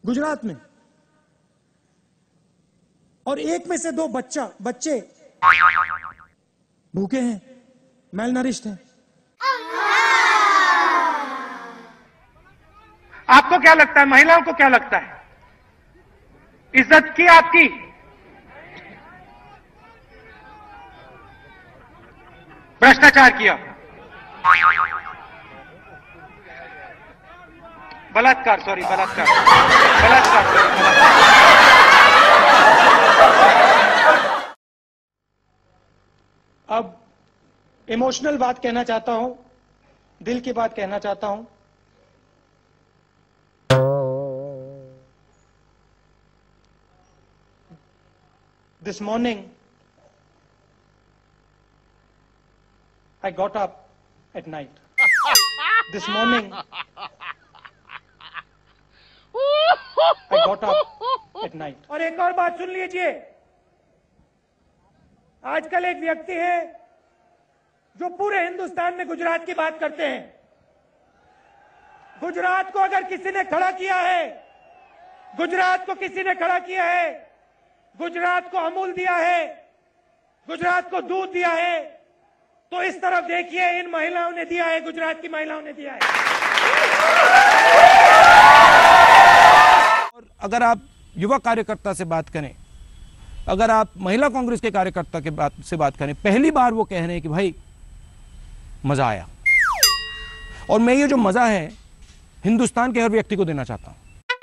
गुजरात में, और एक में से 2 बच्चे भूखे हैं, मैलनरिश्ड हैं। आपको क्या लगता है, महिलाओं को क्या लगता है? इज्जत की आपकी? भ्रष्टाचार किया, बलात्कार, सॉरी बलात्कार, अब इमोशनल बात कहना चाहता हूं, दिल की बात कहना चाहता हूं। This morning, I got up at night. This morning, I got up at night. और एक और बात सुन लीजिए, आजकल एक व्यक्ति है जो पूरे हिंदुस्तान में गुजरात की बात करते हैं। गुजरात को अगर किसी ने खड़ा किया है, गुजरात को किसी ने खड़ा किया है, गुजरात को अमूल दिया है, गुजरात को दूध दिया है, तो इस तरफ देखिए, इन महिलाओं ने दिया है, गुजरात की महिलाओं ने दिया है। और अगर आप युवा कार्यकर्ता से बात करें, अगर आप महिला कांग्रेस के कार्यकर्ता के से बात करें, पहली बार वो कह रहे हैं कि भाई मजा आया। और मैं ये जो मजा है हिंदुस्तान के हर व्यक्ति को देना चाहता हूं।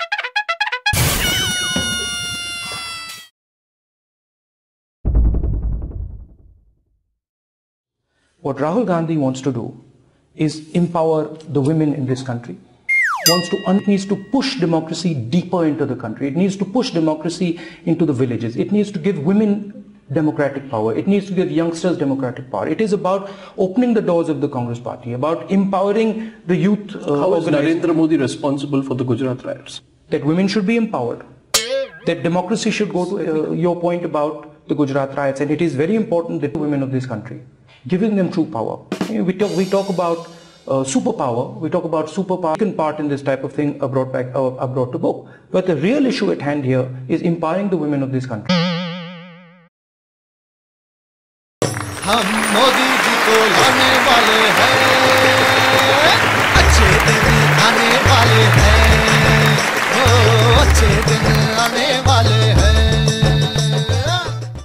What Rahul Gandhi wants to do is empower the women in this country. Needs to push democracy deeper into the country. It needs to push democracy into the villages. It needs to give women democratic power. It needs to give youngsters democratic power. It is about opening the doors of the Congress party, about empowering the youth. How is Narendra Modi responsible for the Gujarat riots? That women should be empowered. That democracy should go to your point about the Gujarat riots, and it is very important that women of this country, giving them true power. We talk about superpower. We talk about superpower. Taken part in this type of thing brought to book. But the real issue at hand here is empowering the women of this country. हम मोदी जी को लाने वाले हैं, अच्छे दिन आने वाले हैं, ओ अच्छे दिन आने